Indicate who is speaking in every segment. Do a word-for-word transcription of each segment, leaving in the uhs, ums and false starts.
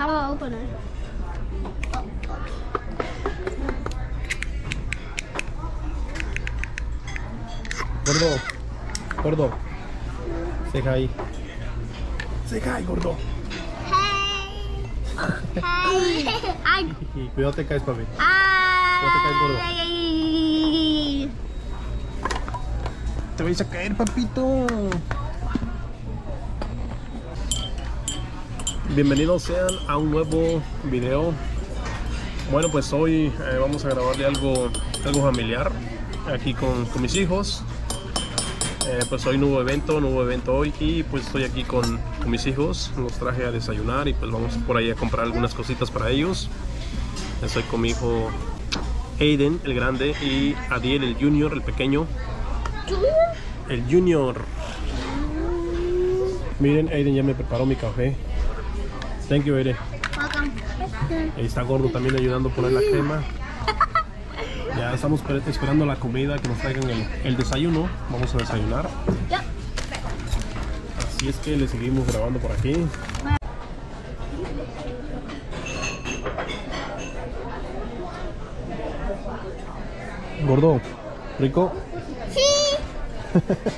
Speaker 1: How do I open it?
Speaker 2: Gordo, gordo. Say hi. Say hi, gordo.
Speaker 1: Hey. Hey. Ay.
Speaker 2: Cuidado te caes, papi.
Speaker 1: Ay.
Speaker 2: Cuidado te caes, gordo.
Speaker 1: Ay.
Speaker 2: Te vais a caer, papito. Bienvenidos sean a un nuevo video. Bueno, pues hoy eh, vamos a grabarle algo, algo familiar aquí con, con mis hijos. Eh, pues hoy no hubo evento, no hubo evento hoy y pues estoy aquí con, con mis hijos. Los traje a desayunar y pues vamos por ahí a comprar algunas cositas para ellos. Estoy con mi hijo Aiden, el grande, y Adiel, el junior, el pequeño. El junior. Miren, Aiden ya me preparó mi café. Thank you, Aiden. Ahí está Gordo también ayudando a poner la crema. Ya estamos esperando la comida, que nos traigan el, el desayuno. Vamos a desayunar. Así es que le seguimos grabando por aquí. Gordo, ¿rico?
Speaker 1: Sí.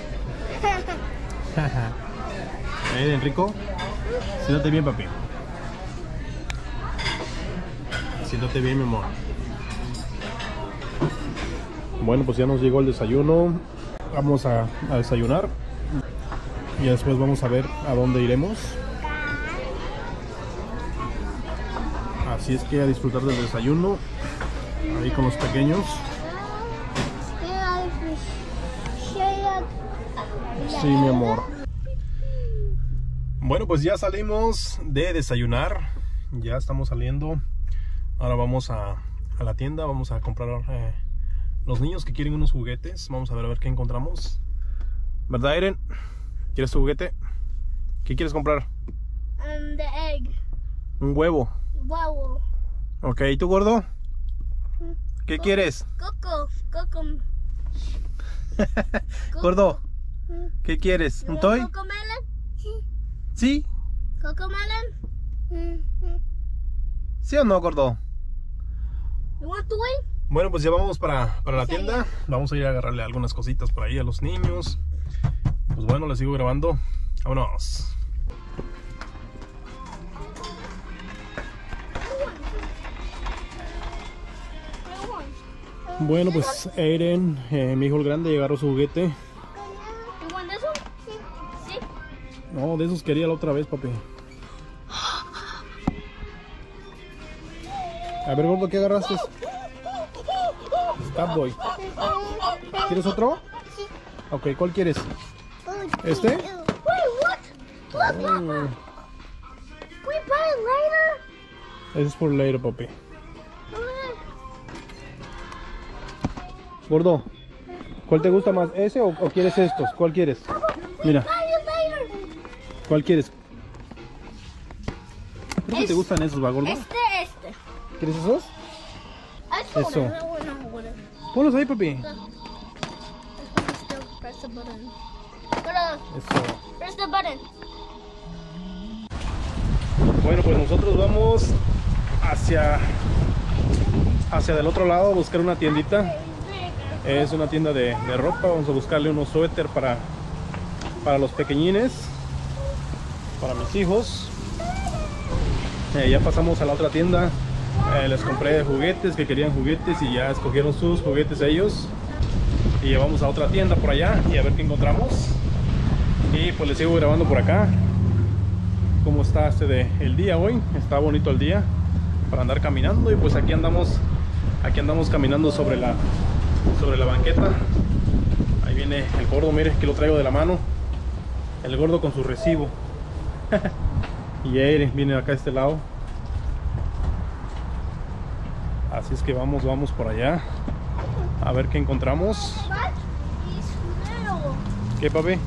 Speaker 2: Aiden, ¿rico? Siéntate bien, papi. Siéntate bien, mi amor. Bueno, pues ya nos llegó el desayuno. Vamos a, a desayunar y después vamos a ver a dónde iremos. Así es que a disfrutar del desayuno ahí con los pequeños. Sí, mi amor. Bueno, pues ya salimos de desayunar. Ya estamos saliendo. Ahora vamos a, a la tienda. Vamos a comprar eh, los niños que quieren unos juguetes. Vamos a ver a ver qué encontramos. ¿Verdad, Aiden? ¿Quieres tu juguete? ¿Qué quieres comprar?
Speaker 1: Um, the egg.
Speaker 2: Un huevo.
Speaker 1: Wow.
Speaker 2: Ok, ¿y tú, Gordo? ¿Qué
Speaker 1: Co
Speaker 2: quieres?
Speaker 1: Coco. Coco.
Speaker 2: Gordo, ¿qué quieres? ¿Un toy?
Speaker 1: Coco melon?
Speaker 2: ¿Sí?
Speaker 1: Coco melon?
Speaker 2: ¿Sí o no, Gordo?
Speaker 1: You want toy?
Speaker 2: Bueno, pues ya vamos para, para la tienda. Vamos a ir a agarrarle algunas cositas por ahí a los niños. Pues bueno, les sigo grabando. Vámonos. Bueno, pues Aiden, eh, mi hijo el grande, agarró su juguete.
Speaker 1: You want this one? Sí.
Speaker 2: No, de esos quería la otra vez, papi. A ver, Gordo, ¿qué agarraste? Stop Boy. ¿Quieres otro? Ok, ¿cuál quieres? ¿Este?
Speaker 1: Wait, what? Look, look, look. We buy it later?
Speaker 2: Ese es por later, papi. Gordo, ¿cuál te gusta más? ¿Ese o, o quieres estos? ¿Cuál quieres? Mira,
Speaker 1: Buy it later.
Speaker 2: ¿cuál quieres? Creo que te gustan esos, ¿va, Gordo?
Speaker 1: Este, este.
Speaker 2: ¿Quieres esos?
Speaker 1: Eso.
Speaker 2: Eso.
Speaker 1: No, no, no.
Speaker 2: Ponlos ahí, papi.
Speaker 1: Press the button.
Speaker 2: Eso.
Speaker 1: Press the button.
Speaker 2: Bueno, pues nosotros vamos hacia hacia del otro lado a buscar una tiendita. Es una tienda de, de ropa. Vamos a buscarle unos suéter para para los pequeñines, para mis hijos. Eh, ya pasamos a la otra tienda. Eh, les compré juguetes, que querían juguetes, y ya escogieron sus juguetes ellos. Y llevamos a otra tienda por allá y a ver qué encontramos. Y pues les sigo grabando por acá cómo está este de el día hoy. Está bonito el día para andar caminando, y pues aquí andamos aquí andamos caminando sobre la sobre la banqueta. Ahí viene el Gordo, mire que lo traigo de la mano, el Gordo con su recibo. Y Aiden viene acá a este lado. Así es que vamos vamos por allá a ver qué encontramos. ¿Qué, papi?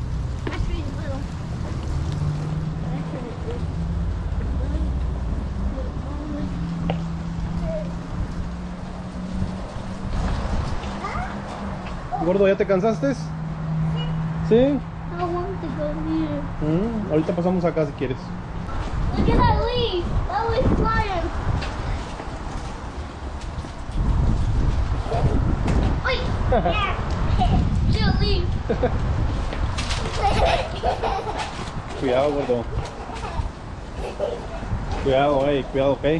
Speaker 2: Gordo, ¿ya te cansaste? ¿Sí?
Speaker 1: I want to go here.
Speaker 2: Mm, ahorita pasamos acá si quieres.
Speaker 1: Look at that leaf. Hey, that was flying. Wait, yeah. She'll leave.
Speaker 2: Cuidado, gordo. Cuidado, hey, cuidado, ok.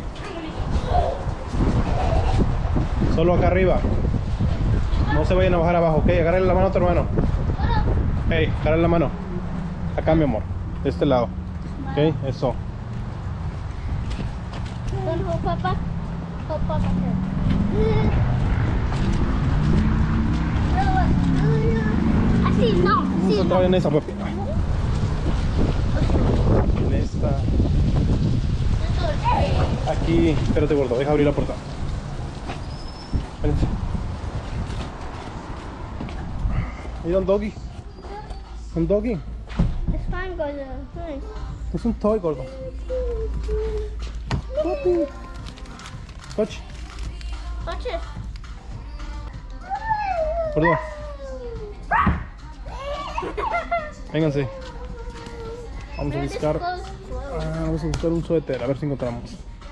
Speaker 2: Solo acá arriba. No se vayan a bajar abajo, ok. Agárrale la mano a tu hermano. Hey, agárrale la mano. Acá, mi amor. De este lado. Ok, eso.
Speaker 1: Don't hold Papa. Hold Papa. Así no.
Speaker 2: Vamos a entrar en esa, papi. En esta. Aquí. Espérate, gordo. Deja abrir la puerta. Vénganse. Mira un doggy. Un doggy.
Speaker 1: It's fine, Gordo. Fine.
Speaker 2: Es un toy, gordo. Papi. Coche.
Speaker 1: Watch it.
Speaker 2: Gordo. Vénganse. Vamos a buscar. Ah, vamos a buscar un suéter. A ver si encontramos.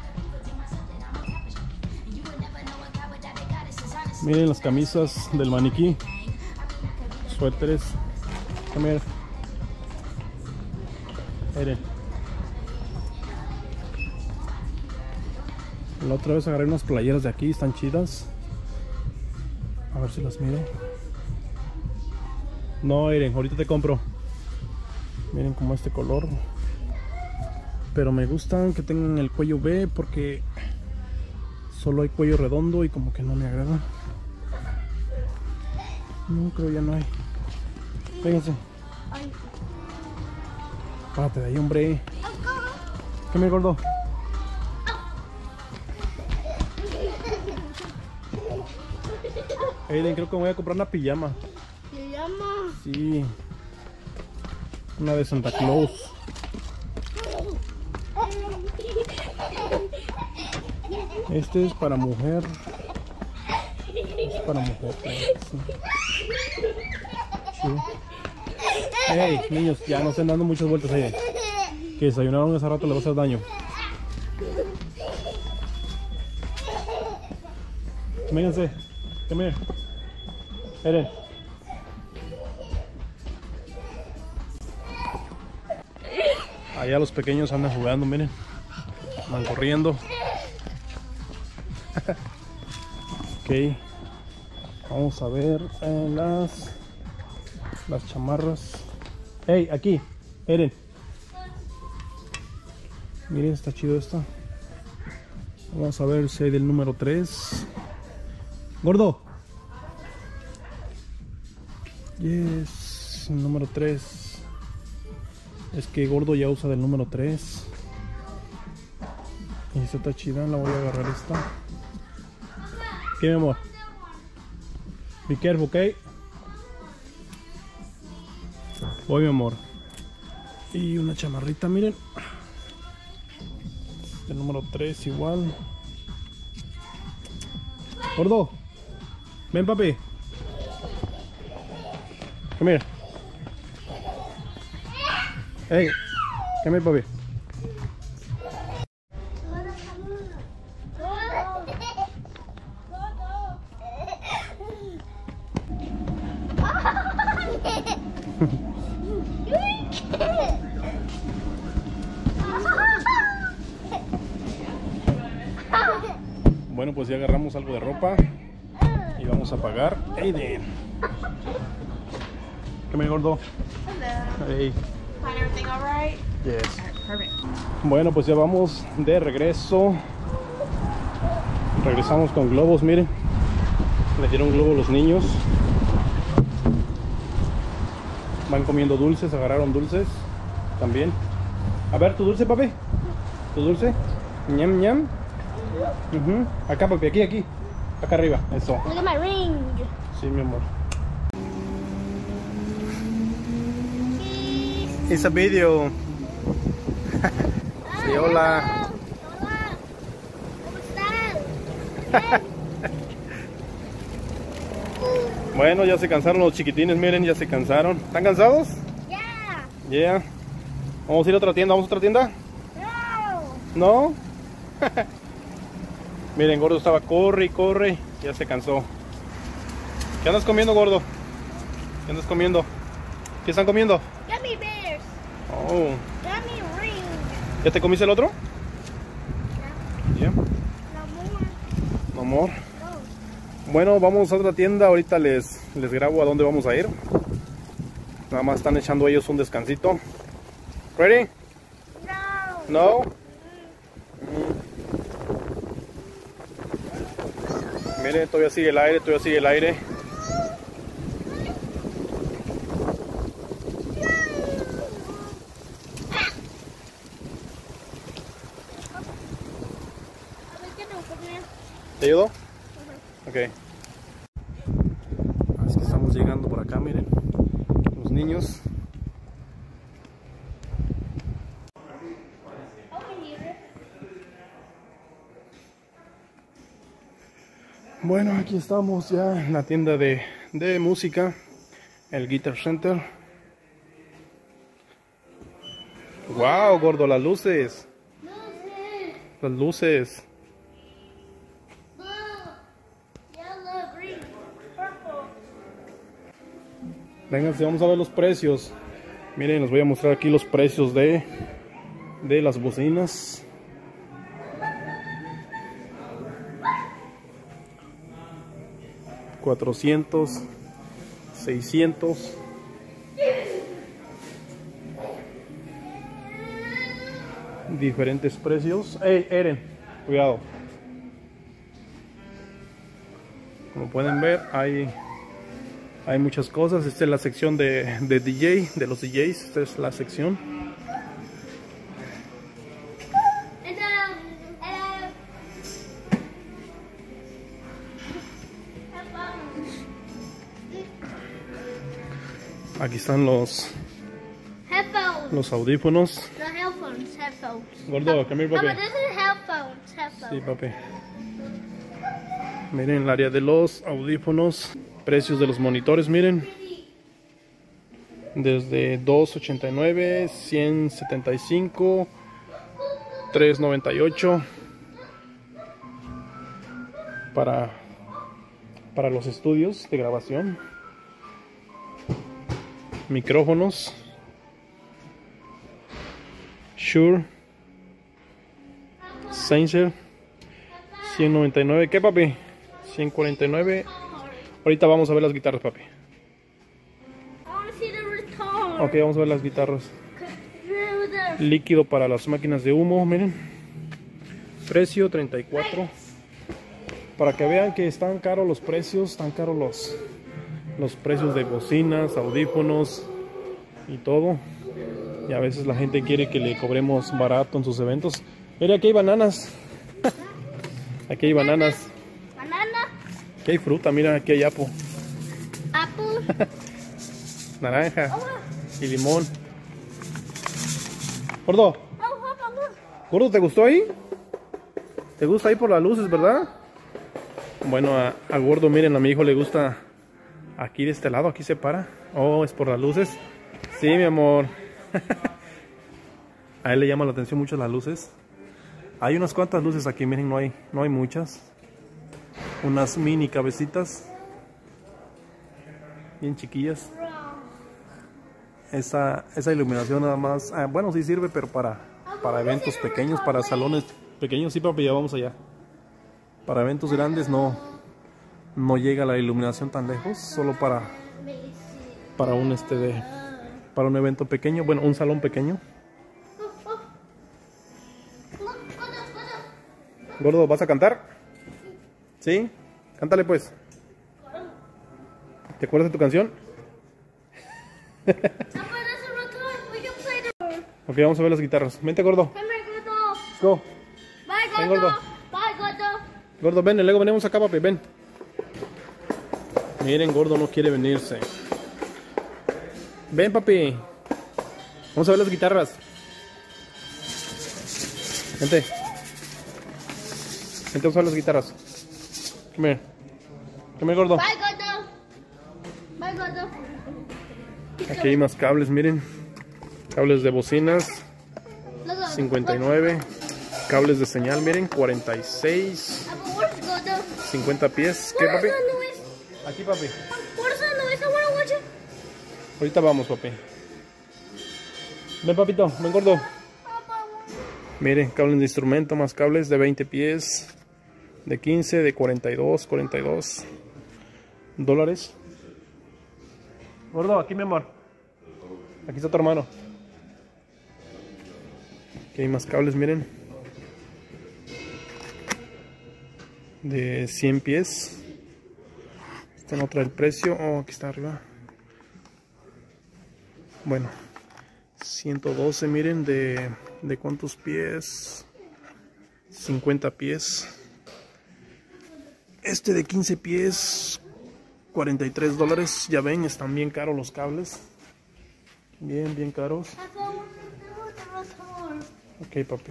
Speaker 2: Miren las camisas del maniquí. Suéteres. Come here. Miren. La otra vez agarré unas playeras de aquí, están chidas. A ver si las miro. No, Eren, ahorita te compro. Miren como este color. Pero me gustan que tengan el cuello V porque solo hay cuello redondo y como que no me agrada. No, creo ya no hay. Fíjense. Párate de ahí, hombre. ¿Qué me gordo? Aiden, creo que me voy a comprar una pijama.
Speaker 1: ¿Pijama?
Speaker 2: Sí. Una de Santa Claus. Este es para mujer. Es para mujer. Sí. Sí. Hey, niños, ya no estén dando muchas vueltas ahí. Que desayunaron hace rato le va a hacer daño. Vénganse. Come here. Eren. Allá los pequeños andan jugando, miren. Van corriendo. Ok. Vamos a ver eh, las las chamarras. Hey, aquí, Eren. Miren, está chido esto. Vamos a ver si hay del número tres. Gordo. Yes, el número tres. Es que Gordo ya usa del número tres. Y esta está chida, la voy a agarrar esta. ¿Qué, mi amor? Be careful, ok. Voy, mi amor. Y una chamarrita, miren. El número tres igual. Gordo. Ven, papi. Come here. Hey. Come here, papi. Bueno, pues ya agarramos algo de ropa y vamos a pagar. Aiden, ¿qué me gordo?
Speaker 3: Hello.
Speaker 2: Hey.
Speaker 3: Find everything all right?
Speaker 2: Yes.
Speaker 3: All right, perfect.
Speaker 2: Bueno, pues ya vamos de regreso. Regresamos con globos, miren. Le dieron globo a los niños. Van comiendo dulces, agarraron dulces también. A ver, tu dulce, papi. Tu dulce. Ñam, ñam. Uh-huh. Acá, papi, aquí, aquí. Acá arriba, eso.
Speaker 1: Look at my ring.
Speaker 2: Sí, mi amor. It's a video. Sí, hola.
Speaker 1: Hola. ¿Cómo están?
Speaker 2: Bueno, ya se cansaron los chiquitines, miren, ya se cansaron. ¿Están cansados?
Speaker 1: Yeah.
Speaker 2: Yeah. Vamos a ir a otra tienda, ¿vamos a otra tienda?
Speaker 1: No.
Speaker 2: ¿No? Miren, gordo estaba corre y corre. Ya se cansó. ¿Qué andas comiendo, gordo? ¿Qué andas comiendo? ¿Qué están comiendo?
Speaker 1: Gummy bears.
Speaker 2: Oh.
Speaker 1: Gummy ring.
Speaker 2: ¿Ya te comiste el otro? Ya.
Speaker 1: No more.
Speaker 2: No more.
Speaker 1: No.
Speaker 2: Bueno, vamos a otra tienda. Ahorita les, les grabo a dónde vamos a ir. Nada más están echando ellos un descansito. ¿Ready?
Speaker 1: No.
Speaker 2: No. Miren, todavía sigue el aire, todavía sigue el aire. ¿Te ayudo? Ok. Es que estamos llegando por acá, miren. Los niños. Bueno, aquí estamos ya en la tienda de, de música, el Guitar Center. Wow, gordo, las luces. Las luces. Vengan, vamos a ver los precios. Miren, les voy a mostrar aquí los precios de, de las bocinas. cuatrocientos, seiscientos. Diferentes precios. Hey, Eren, cuidado. Como pueden ver, hay hay muchas cosas. Esta es la sección de, de D J, de los D Js. Esta es la sección. Aquí están los
Speaker 1: Headphones.
Speaker 2: los audífonos.
Speaker 1: No headphones, headphones.
Speaker 2: Gordo, come here, papi.
Speaker 1: Papa, this is headphones, headphones.
Speaker 2: Sí, papi. Miren el área de los audífonos. Precios de los monitores, miren. Desde dos ochenta y nueve, ciento setenta y cinco, tres noventa y ocho. Para, para los estudios de grabación. Micrófonos. Shure. Sennheiser. ciento noventa y nueve. ¿Qué, papi? ciento cuarenta y nueve. Ahorita vamos a ver las guitarras, papi.
Speaker 1: I want to see the return.
Speaker 2: Ok, vamos a ver las guitarras.
Speaker 1: Through the-
Speaker 2: Líquido para las máquinas de humo, miren. Precio treinta y cuatro. Para que vean que están caros los precios, están caros los, los precios de bocinas, audífonos y todo. Y a veces la gente quiere que le cobremos barato en sus eventos. Mira, aquí hay bananas. Aquí hay bananas.
Speaker 1: Banana.
Speaker 2: Aquí hay fruta, mira, aquí hay apple.
Speaker 1: Apple.
Speaker 2: Naranja y limón. Gordo,
Speaker 1: Oh, Papa, look.
Speaker 2: Gordo, ¿te gustó ahí? ¿Te gusta ahí por las luces, verdad? Bueno, a, a Gordo, miren, a mi hijo le gusta aquí de este lado, aquí se para. Oh, es por las luces. Sí, mi amor. A él le llama la atención mucho las luces. Hay unas cuantas luces aquí, miren, no hay, no hay muchas. Unas mini cabecitas. Bien chiquillas. Esa, esa iluminación nada más, ah, bueno, sí sirve, pero para, para eventos pequeños, para salones pequeños, sí, papi, ya vamos allá. Para eventos grandes no, no llega la iluminación tan lejos, solo para, para un este de, para un evento pequeño, bueno, un salón pequeño. Gordo, ¿vas a cantar? ¿Sí? Cántale pues. ¿Te acuerdas de tu canción?
Speaker 1: Papa, there's a return. We can play the.
Speaker 2: Ok, vamos a ver las guitarras. Vente, Gordo.
Speaker 1: Come here, Gordo.
Speaker 2: Let's go.
Speaker 1: Bye,
Speaker 2: Ven,
Speaker 1: Gordo.
Speaker 2: Gordo.
Speaker 1: Bye, Gordo.
Speaker 2: Gordo, ven, y luego venimos acá, papi, ven. Miren, Gordo no quiere venirse. Ven, papi. Vamos a ver las guitarras. Vente. Vente, vamos a ver las guitarras. Come here. Come here, Gordo.
Speaker 1: Bye, Gordo. Bye, Gordo.
Speaker 2: Aquí hay más cables, miren. Cables de bocinas.
Speaker 1: Look, look,
Speaker 2: cincuenta y nueve. Cables de señal, miren, cuarenta y seis,
Speaker 1: Papa, where's go though?
Speaker 2: cincuenta pies. ¿Qué,
Speaker 1: Where's
Speaker 2: papi?
Speaker 1: the noise?
Speaker 2: Aquí, papi.
Speaker 1: Where's the noise? I wanna watch it.
Speaker 2: Ahorita vamos, papi. Ven, papito, ven, gordo.
Speaker 1: Papa,
Speaker 2: Miren, cables de instrumento, más cables de veinte pies, de quince, de cuarenta y dos, cuarenta y dos dólares. Gordo, aquí, mi amor. Aquí está tu hermano. Aquí hay más cables, miren. De cien pies. Esta no trae el precio. Oh, aquí está arriba. Bueno, ciento doce, miren, de, de cuántos pies. cincuenta pies. Este de quince pies, cuarenta y tres dólares. Ya ven, están bien caros los cables. Bien, bien caros.
Speaker 1: Papa, where's the horse?
Speaker 2: Ok, papi.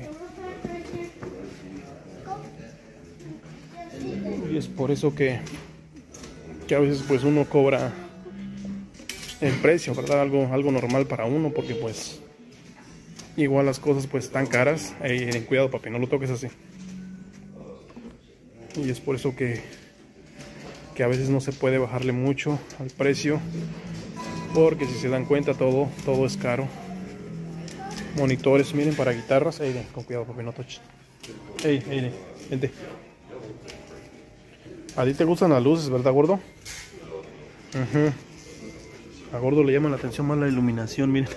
Speaker 2: Y es por eso que, que a veces pues uno cobra el precio, ¿verdad? Algo, algo normal para uno, porque pues igual las cosas pues están caras. Ey, ten cuidado, papi, no lo toques así. Y es por eso que, que a veces no se puede bajarle mucho al precio, porque si se dan cuenta todo, todo es caro. Monitores, miren, para guitarras. Ey, con cuidado, papi, no toches. Ey, ey, vente. A ti te gustan las luces, ¿verdad, gordo? Uh-huh. A gordo le llama la atención más la iluminación, miren.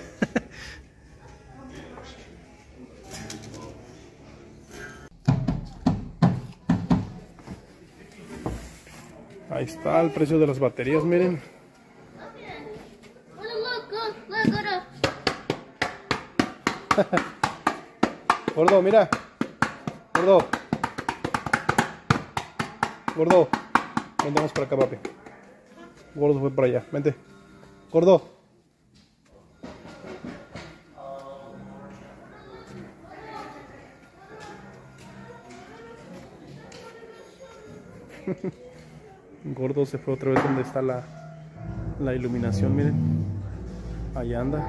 Speaker 2: Ahí está el precio de las baterías, miren.
Speaker 1: Look, look, look, look, look.
Speaker 2: Gordo, mira. Gordo. Gordo. Vente, vamos para acá, papi. Gordo fue para allá. Vente. Gordo. Gordo se fue otra vez donde está la, la iluminación, miren. Ahí anda.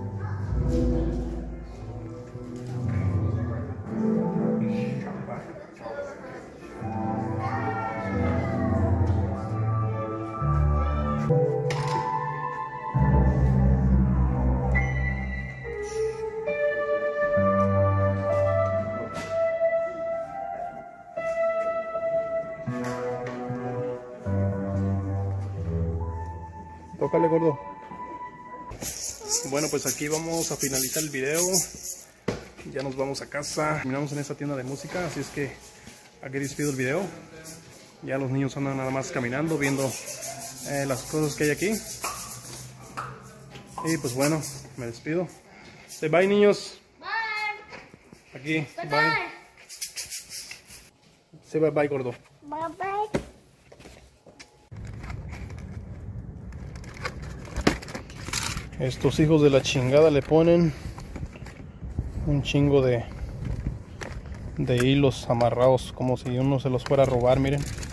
Speaker 2: Tócale, gordo. Bueno, pues aquí vamos a finalizar el video. Ya nos vamos a casa. Terminamos en esta tienda de música, así es que aquí despido el video. Ya los niños andan nada más caminando, viendo eh, las cosas que hay aquí. Y pues bueno, me despido. Say bye, niños.
Speaker 1: Bye.
Speaker 2: Aquí,
Speaker 1: Bye,
Speaker 2: bye.
Speaker 1: bye.
Speaker 2: Say bye bye, gordo.
Speaker 1: Bye, bye.
Speaker 2: Estos hijos de la chingada le ponen un chingo de, de hilos amarrados, como si uno se los fuera a robar, miren.